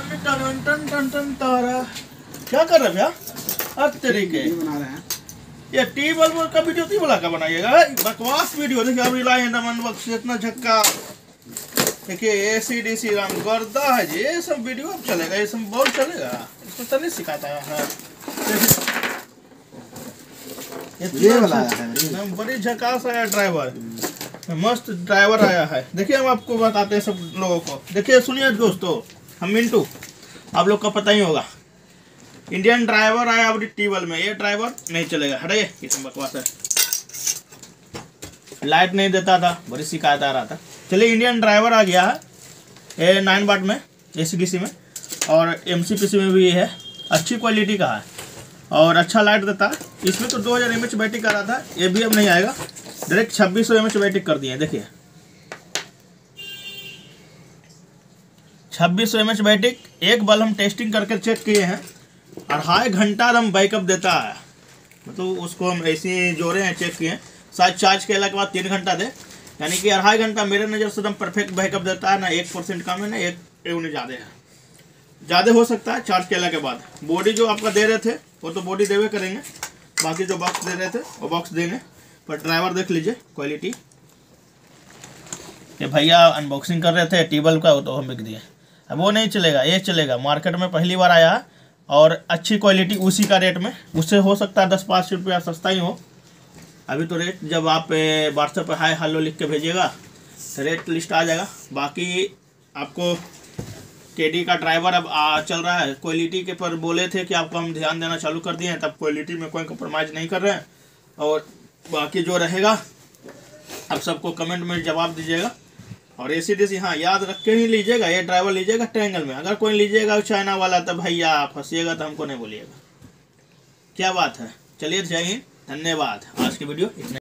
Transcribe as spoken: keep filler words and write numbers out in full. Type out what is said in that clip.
Ton टन टन टन टन तारा। क्या कर रहे भैया? अब तरीके बना रहे हैं ये टी बल्ब का वीडियो टी वाला का बनाइएगा, बकवास वीडियो। देखिए अभी लाए अनबॉक्सिंग इतना झक्का। देखिए एसी डीसी राम गर्दा है जी, ये सब वीडियो अब चलेगा, ये सब बहुत चलेगा, इसको तो नहीं सिखाता है। ये वाला है बड़ी झकास आया ड्राइवर, मस्त ड्राइवर आया है। देखिए हम आपको बताते हैं सब लोगों को। देखिए सुनिए दोस्तों, हम मिंटू, आप लोग का पता ही होगा, इंडियन ड्राइवर आया अभी टीवल में। ये ड्राइवर नहीं चलेगा, हटे कितना बकवास है, लाइट नहीं देता था, बड़ी शिकायत आ रहा था। चलिए इंडियन ड्राइवर आ गया है, ये नाइन वाट में एसीडीसी में और एमसीपीसी में भी है, अच्छी क्वालिटी का है और अच्छा लाइट देता है। इसमें तो दो हज़ार एम एच बैटरी का रहा था, ये भी अब नहीं आएगा, डायरेक्ट छब्बीस सौ एम एच बैटरी कर दिए। देखिए छब्बीस सौ एम एच बैटरी, एक बल्ब हम टेस्टिंग करके चेक किए हैं, अढ़ाई घंटा हम बैकअप देता है। मतलब उसको हम ऐसे जोड़े हैं, चेक किए हैं, शायद चार्ज केला के बाद तीन घंटा दे, यानी कि अढ़ाई घंटा मेरे नज़र से एकदम परफेक्ट बैकअप देता है। ना एक परसेंट कम है ना एक यूनिट ज़्यादा है, ज़्यादा हो सकता है चार्ज केला के बाद। बॉडी जो आपका दे रहे थे वो तो बॉडी देवे करेंगे, बाकी जो बॉक्स दे रहे थे वो बॉक्स देंगे। पर ड्राइवर देख लीजिए क्वालिटी, ये भैया अनबॉक्सिंग कर रहे थे टेबल का, वो तो हम बिक दिए। अब वो नहीं चलेगा, ये चलेगा, मार्केट में पहली बार आया है और अच्छी क्वालिटी उसी का रेट में, उससे हो सकता है दस पाँच रुपया सस्ता ही हो। अभी तो रेट जब आप व्हाट्सएप पे हाय हेलो लिख के भेजिएगा तो रेट लिस्ट आ जाएगा। बाकी आपको केडी का ड्राइवर अब आ, चल रहा है क्वालिटी के पर, बोले थे कि आपको हम ध्यान देना चालू कर दिए हैं, तब क्वालिटी में कोई कम्प्रोमाइज़ नहीं कर रहे हैं। और बाकी जो रहेगा आप सबको कमेंट में जवाब दीजिएगा। और ए सी डी सी हाँ याद रख के ही लीजिएगा, ये ड्राइवर लीजिएगा ट्रायंगल में। अगर कोई लीजिएगा चाइना वाला तो भैया फंसिएगा, तो हमको नहीं बोलिएगा। क्या बात है, चलिए जय हिंद, धन्यवाद। आज की वीडियो इतना।